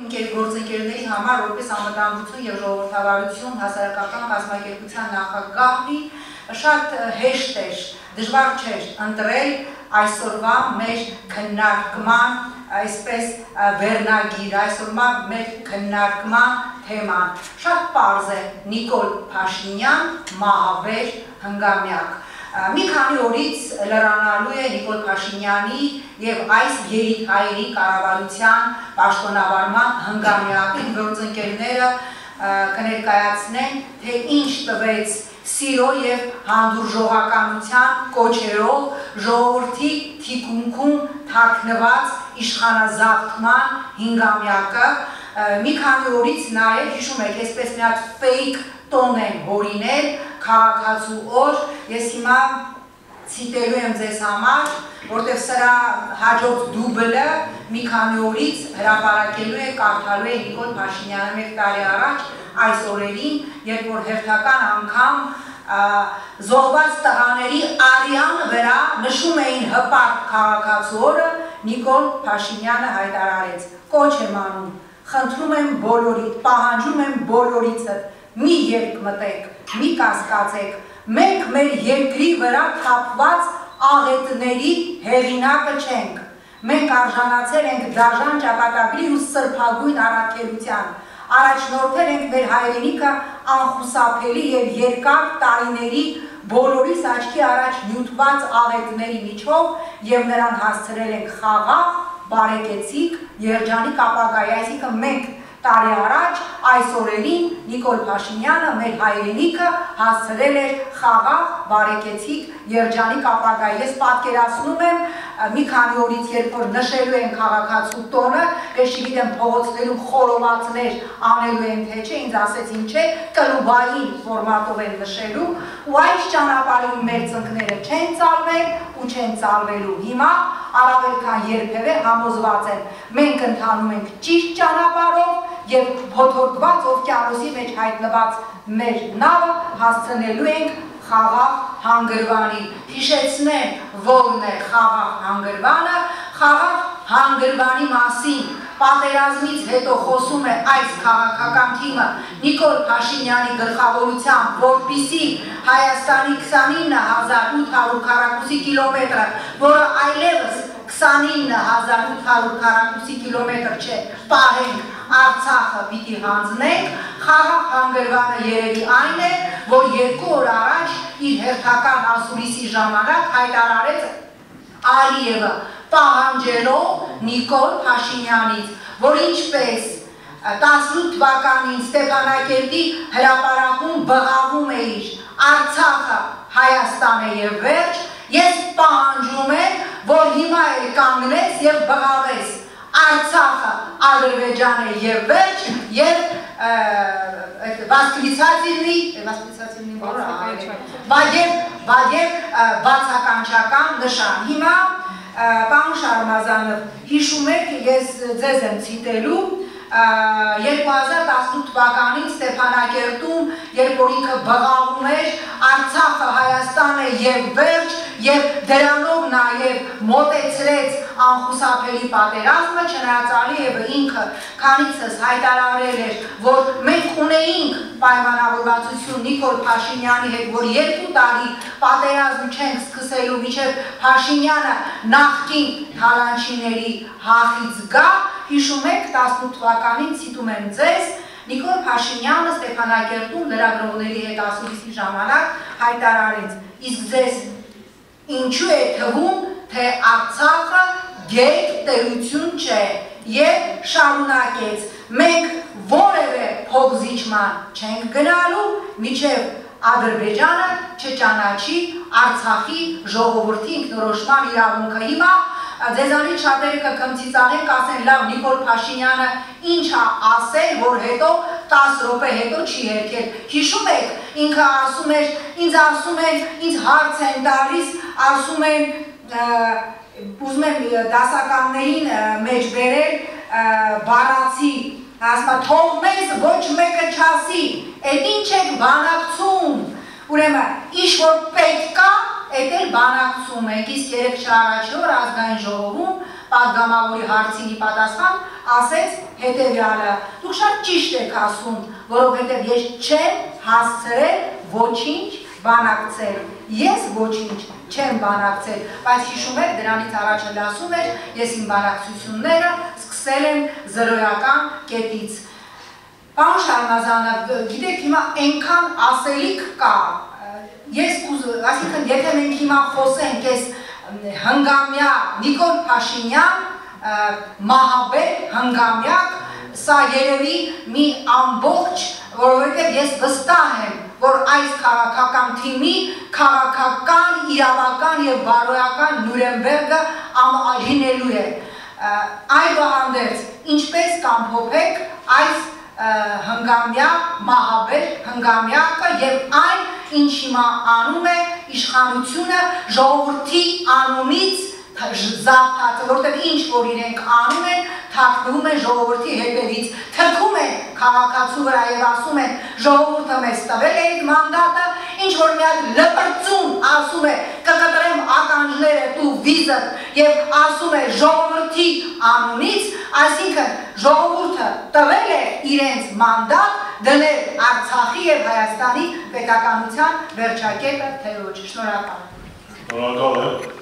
գործընկերների համար որպես անվտանգություն եւ ժողովրդավարություն հասարակական կազմակերպության նախագահի շատ հեշտ էր, դժվար չէր ընտրել այսօրվա մեր քննարկման այսպես վերնագիր, այսօրվա մեր քննարկման թեման։ Շատ պարզ է Նիկոլ Փաշինյան մահավեր հնգամյակ։ Մի քանի օրից լրանալու է Նիկոլ Փաշինյանի եւ այս երիտայրի կառավարության պաշտոնավարման հնգամյակին գործընկերները կներկայացնեն, թե ինչ տվեց սիրո եւ հանդուրժողականության կոչերով ժողովրդի թիկունքում թաքնված իշխանազավթման հինգամյակը։ Մի քանի օրից նաեւ հիշում եք, այսպես մի հատ ֆեյք տոն են հորինել քաղաքացու օր, ես հիմա ցիտելու եմ ձեզ համար, որտեղ սրա հաջորդ դուբլը մի քանի օրից հրապարակելու է, կարդալու է Նիկոլ Փաշինյանը 1 տարի առաջ այս օրերին, երբ որ հերթական անգամ զոհված տղաների արյան վրա նշում էին հպարտ քաղաքացու օրը, Նիկոլ Փաշինյանը հայտարարեց. կոչ եմ անում, խնդրում եմ բոլորիդ, պահանջում եմ բոլորիցդ, մի երկմտեք, մի կասկածեք, մենք մեր երկրի վրա թափված աղետների հեղինակը չենք, մենք արժանացել ենք դաժան ճակատագրի ու սրբագույն առաքելության, առաջնորդել ենք մեր հայրենիքը անխուսափելի եւ երկար տարիների բոլորիս աչքի առաջ նյութված աղետների միջով եւ նրան հասցրել ենք խաղաղ, բարեկեցիկ, երջանիկ ապագայի, այսինքն մենք տարի առաջ այս օրերին Նիկոլ Փաշինյանը մեր հայրենիքը հասցրել էր խաղաղ, բարեկեցիկ, երջանիկ ապագայի։ Ես պատկերացնում եմ մի քանի օրից երբ որ նշելու են քաղաքացու տոնը, ես չգիտեմ փողոցներում խորովածներ անելու են թե չէ, ինձ ասեցին չէ, կլուբային ֆորմատով են նշելու ու այս ճանապարհին մեր ծնկները չեն ծալվել ու չեն ծալվելու։ Հիմա առավել քան երբևէ համոզված եմ, մենք ընթանում ենք ճիշտ ճանապարհով եւ փոթորկված օվկիանոսի մեջ հայտնված մեր նավը հասցնելու ենք խաղաղ հանգրվանի։ Հիշեցնեմ, որն է խաղաղ հանգրվանը, խաղաղ հանգրվանի մասին պատերազմից հետո խոսում է այս քաղաքական թիմը Նիկոլ Փաշինյանի գլխավորությամբ, որպիսի Հայաստանի 29800 քառակուսի կիլոմետրը, որը այլևս 29800 քառակուսի կիլոմետր չէ, պահենք Արցախը պիտի հանձնենք, խաղաղ հանգրվանը երևի այն է, որ 2 օր առաջ իր հերթական ասուլիսի ժամանակ հայտարարեց Ալիևը, պահանջելով Նիկոլ Փաշինյանից, որ ինչպես 18 թվականին Ստեփանակերտի հրապարակում բղավում է իր Արցախը Հայաստան է եւ վերջ, ես պահանջում եմ, որ հիմա էլ կանգնես եւ բղավես Արցախը Ադրբեջան է եւ վերջ եւ բացականչական նշան։ Հիմա պարոն Շարմազանով, հիշում եք, ես ձեզ եմ ցիտելու 2018 թվականին Ստեփանակերտում, երբ որ ինքը բղավում էր Արցախը Հայաստան է եւ վերջ եւ դրանով նաեւ մոտեցրեց անխուսափելի պատերազմը, չնայած Ալիևը ինքը քանիցս հայտարարել էր, որ մենք ունեինք պայմանավորվածություն Նիկոլ Փաշինյանի հետ, որ 2 տարի պատերազմ չենք սկսելու մինչև Փաշինյանը նախկին թալանչիների հախից գա, հիշում եք 18 թվականին ցիտում եմ ձեզ, Նիկոլ Փաշինյանը Ստեփանակերտում լրագրողների հետ ասուլիսի ժամանակ հայտարարեց, իսկ ձեզ ինչու է թվում, թե Արցախը գետ տերություն չէ եւ շարունակեց, մենք որևէ փոխզիջման չենք գնալու, մինչեւ Ադրբեջանը չճանաչի Արցախի ժողովրդի ինքնորոշման իրավունքը։ Հիմա ձեզանից շատերը կքմծիծանեն, կասեն լավ Նիկոլ Փաշինյանը ինչ է ասել, որ հետո 10 րոպե հետո չի հերքել։ Հիշում եք, ինքը ասում էր, ինձ հարց են տալիս, ասում են, ուզում եմ դասականներին մեջ բերել բառացի, ասում թող մեզ ոչ մեկը չասի, այդ ինչ եք բանակցում, ուրեմն ինչ որ պետք կա, այդ էլ բանակցում եք, իսկ 3 շաբաթ առաջ որ ազգային ժողովում պատգամավորի հարցին պատասխան ասեց հետևյալը. դուք շատ ճիշտ եք ասում, որովհետև ես չեմ հասցրել ոչինչ բանակցել, ես ոչինչ չեմ բանակցել, բայց հիշում եք դրանից առաջ էլ ասում էր, ես իմ բանակցությունները սկսել եմ զրոյական կետից։ Պարոն Շարմազանов, գիտեք, հիմա այնքան ասելիք կա, այսինքն եթե մենք հիմա խոսենք այս հնգամյա Նիկոլ Փաշինյան մահաբեր հնգամյակ, սա երևի մի ամբողջ, որովհետև ես վստահ եմ, որ այս քաղաքական թիմի քաղաքական, իրավական և բարոյական Նյուրնբերգը լինելու է։ Այդուհանդերձ, ինչպես կամփոփեք այս հնգամյա մահաբեր հնգամյակը և այն, ինչ հիմա անում է իշխանությունը ժողովրդի անունից զարթած, որտեղ ինչ որ իրենք անում են, թաքնվում են ժողովրդի հետևից, թքում են քաղաքացու վրա և ասում են ժողովուրդը մեզ տվել է այդ մանդատը, ինչ որ մի հատ լպրծուն ասում է կկտրեմ ականջները դու վիզդ և ասում է ժողովրդի անունից, այսինքն ժողովուրդը տվել է իրենց մանդատ դնել Արցախի և Հայաստանի պետականության վերջակետը թե ոչ։ Շնորհակալ եմ։